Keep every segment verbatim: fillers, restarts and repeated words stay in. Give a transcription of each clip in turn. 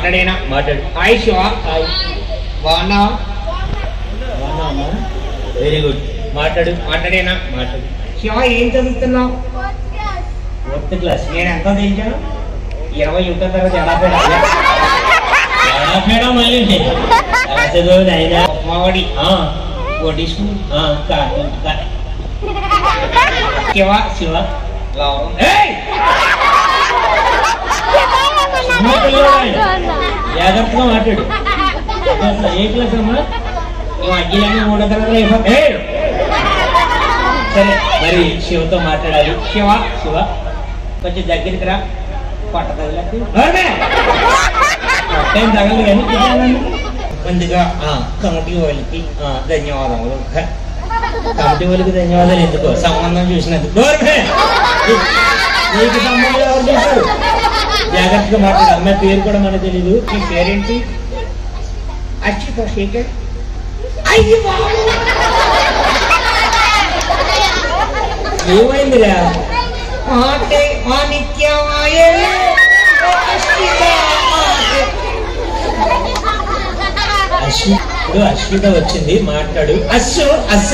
మాట్లాడేనా మాట్లాడు. Hi Shiva. Hi. బాగున్నావా? బాగున్నావమ్మా? Very good. మాట్లాడు. మాట్లాడేనా మాట్లాడు. శివ ఏం చదువుతున్నావు? Fourth class. నేను ఎంత తెచ్చాను? ఇరవై యుద్ధ తర్వాత ఎలా పేడా ఎలా పేడా మళ్ళీ ఎలా చదువు అయినా మావాడి ఆ, వడ్డిస్తు ఆ, కా- కా- శివ శివ. లావు. ఏయ్! చిన్న పిల్లోడు. జాగ్రత్తగా మాట్లాడు. ఏ క్లాస్ అమ్మా? నువ్వు అగ్గిలన్నీ మూడో తరగతి అయిపోతే ఏయ్! సరే మరి శివతో మాట్లాడాలి. శివ శివ కొంచెం దగ్గరికి రా. పట్ట తగిలకు టైం తగలదు కానీ కూర్చోండి. ముందుగా ఆ, కమిటీ వాళ్ళకి ఆ, ధన్యవాదములు. కమిటీ వాళ్ళకి ధన్యవాదాలు. ఎందుకో సంబంధం చూసినందుకు. గోర్మే! నీకు సంబంధం ఎవరు చేశారు? జాగ్రత్తగా మాట్లాడు. అమ్మాయి పేరు కూడా మనకు తెలీదు. నీ పేరేంటి? అచ్యుత శేఖర్. అయ్యి ఏమైందిరా? మాటే మాణిక్యమాయే అశ్విత మాటే. అశ్వి ఇప్పుడు అశ్విత వచ్చింది. మాట్లాడు. అస్సు అస్స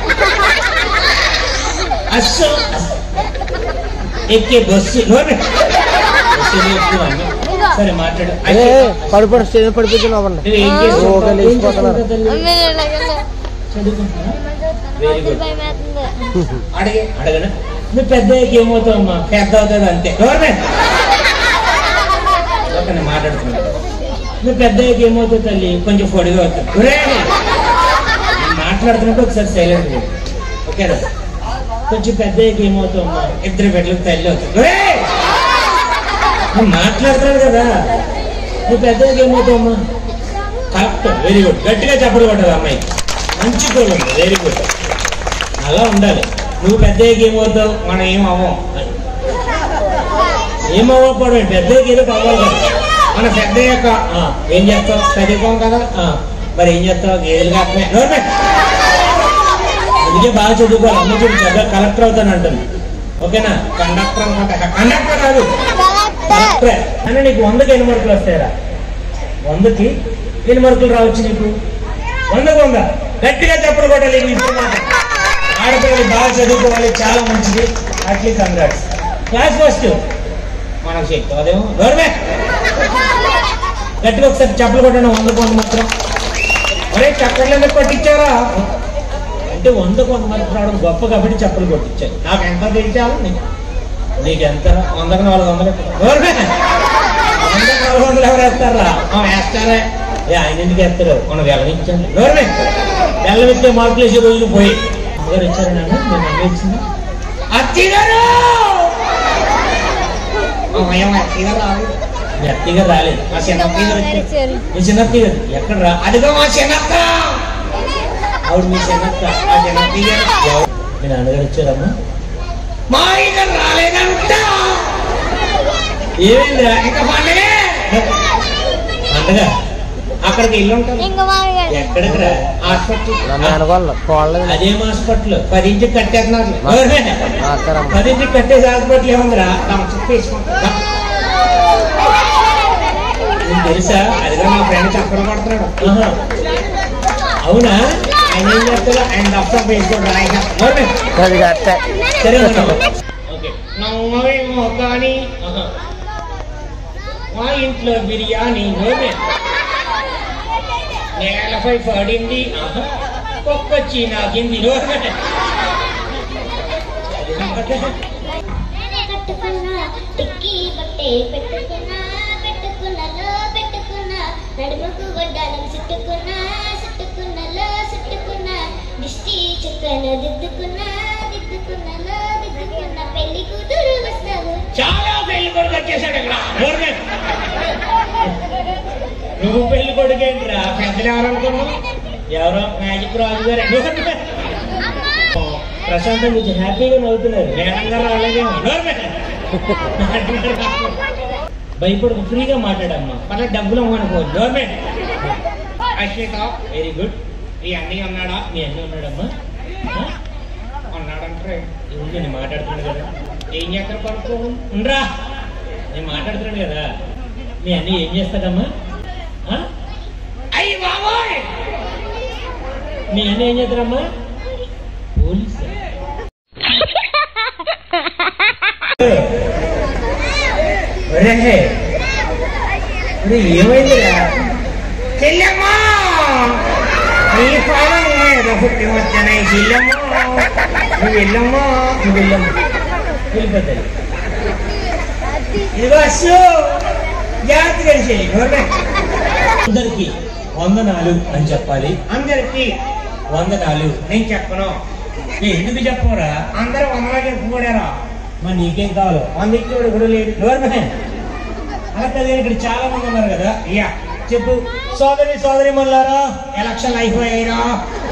అస్సు అస్స. ఎక్కే బస్సు లోనే. బస్సులో ఎక్కువ అన్న. సరే మాట్లాడు. పడిపడి స్టేజ్ పడిపోతున్నావు. నువ్వు ఏం చేస్తావు? ఏం చేస్తావు తల్లి? చదువుకుంటున్నా? Very good. అడిగే అడగనా? నువ్వు పెద్ద ఏమవుతావు అమ్మా? పెద్ద అవుతుంది అంతే. గవర్నమెంట్ నేను మాట్లాడుతున్నాను. నువ్వు పెద్ద ఏమవుతావు తల్లి? కొంచెం పొడిగా అవుతావు. ఒరే! నేను మాట్లాడుతున్నప్పుడు ఒకసారి సైలెంట్ లేదు. ఓకేనా? కొంచెం పెద్ద ఏమవుతావు అమ్మా? ఇద్దరు బిడ్డలకు తల్లి అవుతావు. ఒరే! నేను మాట్లాడుతున్నాను కదా. నువ్వు పెద్ద ఏమవుతావు అమ్మా? కరెక్ట్. Very good. గట్టిగా చెప్పలు కొట్టదు అమ్మాయి. మంచి కోళ్ళు. Very good. అలా ఉండాలి. నువ్వు పెద్ద ఏమవుతావు? మనం ఏం అవ్వం. ఏమవ్వకపోవడం పెద్ద ఏదో కావాలి కదా. మన పెద్ద యొక్క ఆ, ఏం చేస్తావు? చదువుకోం కదా. ఆ, మరి ఏం చేస్తావు? గేదెలు కాకనే గవర్నమెంట్ అందుకే బాగా చదువుకోవాలి. అమ్మ చూడు చదువు కలెక్టర్ అవుతాను అంటుంది. ఓకేనా? కండక్టర్ అనుకుంటా. కండక్టర్ కాదు, కలెక్టరే. అని నీకు వందకి ఎన్ని మార్కులు వస్తాయరా? వందకి ఎన్ని మార్కులు రావచ్చు నీకు? వందకు వంద. గట్టిగా చెప్పలు కొట్టాలి. ఇప్పుడు మాట ఆడపిల్లలు బాగా చదువుకోవాలి. చాలా మంచిది. అట్లీ కంగ్రాట్స్. క్లాస్ ఫస్ట్ మనకు శక్తి అదేమో. గవర్నమెంట్ గట్టిగా ఒకసారి చెప్పలు కొట్టండి. వందకు వంద మాత్రం. ఒరే చక్కర్లు ఎందుకు కొట్టించారా? అంటే వందకు వంద మార్కులు రావడం గొప్ప కాబట్టి చెప్పలు కొట్టించారు. నాకు ఎంత తెలిసావు? నీకెంత? వందకు నాలుగు వందలు. గవర్నమెంట్ వందకు నాలుగు వందలు ఎవరు వేస్తారా? వేస్తారే. ఏ ఆయన ఎందుకు వేస్తారు? మనం వెళ్ళనిచ్చాను. గవర్నమెంట్ వెళ్ళనిచ్చే మార్కులు వేసే రోజులు పోయి అమ్మగారు వచ్చారు. నాన్న నేను అమ్మ ఇచ్చింది. అత్తి గారు అత్తి గారు రాదు. మీ అత్తయ్య గారు రాలేదు. మా చిన్నప్ప గారు వచ్చారు. మీ చిన్నత్తయ్య గారు ఎక్కడ రా? అదిగో మా చిన్నక్క. ఆవిడ మీ చిన్నత్త. మా చిన్నప్ప గారు. మీ నాన్నగారు వచ్చారమ్మా? మా ఇక్కడ రాలేదంట. ఏమైందిరా? ఇంకా పండగే పండగ అక్కడికి ఇల్లు ఉంటాం. ఎక్కడికి రా? హాస్పిటల్. అదేం హాస్పిటల్? పది ఇంటికి కట్టేస్తున్నారు. పది ఇంటికి కట్టేసి హాస్పిటల్ ఏముందిరా? తీసుకుంటా. నీకు తెలుసా? అదిగా మా ఫ్రెండ్ చక్కర పడుతున్నాడు. ఆహా. అవునా? ఆయన ఏం చేస్తాడు? ఆయన దఫ్తం వేసుకోండి. ఆయన సరే ఓకే. నవ్వేమో కానీ ఆహా. మా ఇంట్లో బిర్యానీ నూనె నేలపై పడింది. కుక్కొచ్చి నాకింది. పెట్టుకున్నా టిక్కీ బట్టే పెట్టుకున్నా పెట్టుకున్నలో పెట్టుకున్నా నడుముకు వడ్డానం చుట్టుకున్నా చుట్టుకున్నలో చుట్టుకున్నా దిష్టి చుక్కను దిద్దుకున్నా దిద్దుకున్నలో దిద్దుకున్న పెళ్లి కూతురు వస్తావు. చాలా పెళ్లి కొడుకు వచ్చేసాడు ఇక్కడ. నువ్వు పెళ్లి కొడుకేంటిరా? పెద్దలు ఎవరనుకున్నావు? ఎవరో మ్యాజిక్ రాజు గారు. ప్రశాంతం కొంచెం హ్యాపీగా నవ్వుతున్నారు. వేగంగా రాలేదేమో. భయపడకు, ఫ్రీగా మాట్లాడమ్మా. మళ్ళీ డబ్బులు అనుకో. Government Ashwitha very good. ఈ అన్నీ ఉన్నాడా? మీ అన్నీ ఉన్నాడమ్మా? ఉన్నాడంటే నేను మాట్లాడుతున్నాను కదా. ఏం చేస్తారు పడుకో. ఉండరా? నేను మాట్లాడుతున్నాను కదా. మీ అన్నీ ఏం చేస్తాడమ్మా? అయ్యి బాబోయ్! మీ అన్నీ ఏం చేస్తారమ్మా? పోలీసు. ఏమైందిరా? చెల్లెమ్మా నీ పాలన ఏదో పుట్టి వచ్చాను. చెల్లెమ్మా నువ్వు వెళ్ళమ్మా, నువ్వు వెళ్ళమ్మా, వెళ్ళిపోతాయి. ఇదిగో అస్సు జాగ్రత్త కలిసి అందరికి వందనాలు అని చెప్పాలి. అందరికి వందనాలు నేను చెప్పను. నేను ఎందుకు చెప్పరా? అందరూ వందలా చెప్పుకోడారా? మరి నీకేం కావాలో వంద ఇచ్చేవాడు కూడా లేడు. అలా కదా, ఇక్కడ చాలా మంది ఉన్నారు కదా. ఇయ్యా చెప్పు. సోదరి సోదరి మళ్ళారా ఎలక్షన్ అయిపోయాయిరా.